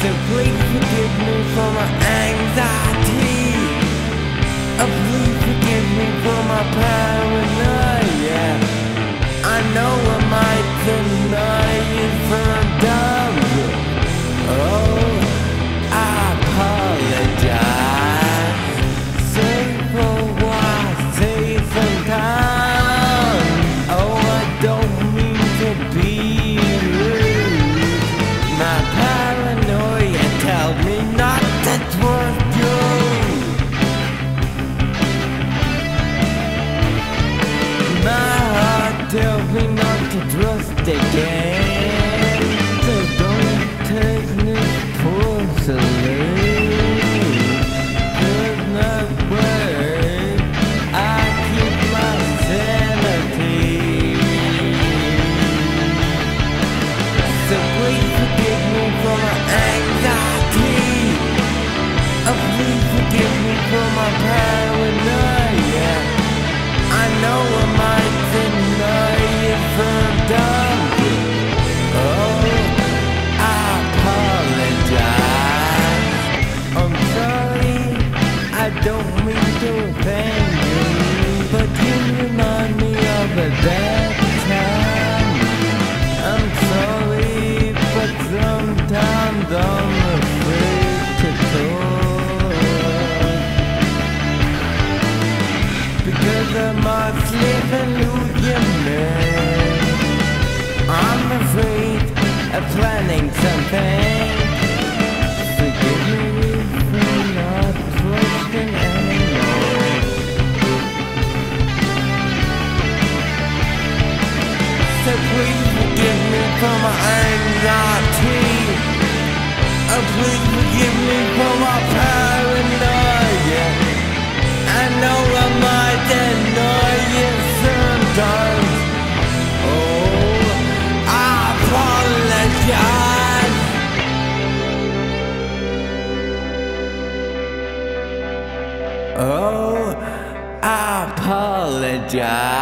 So please forgive me for my anxiety. Please forgive me for my paranoia. I know I might deny you from dumb. Oh, I apologize. Say for what, say sometime. Oh, I don't mean to be rude. My paranoia tells me not to trust you. My heart tells me not to trust again. So don't take this personally. There's no way I keep my sanity. So please forgive me for my anxiety. Please forgive me for my paranoia. I know I might deny you from dumb. Oh, I apologize. I'm sorry, I don't mean to offend you, but you remind me of a bad time. I'm sorry, but sometimes I'm afraid to talk, because I might slip and lose your man. I'm afraid of planning something. Forgive me for not trusting anymore. So please forgive me for my anxiety. Please forgive me for my paranoia. I know I might annoy you sometimes. Oh, I apologize. Oh, I apologize.